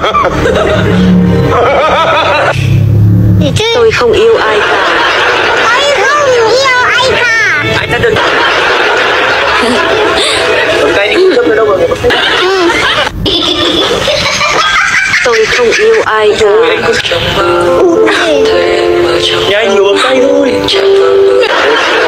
Tôi không yêu ai cả. Tôi không yêu ai cả. Ai ta đừng. Cầm tay đi châm ở đâu mà. Tôi không yêu ai cả. Nhanh nhiều bằng tay thôi.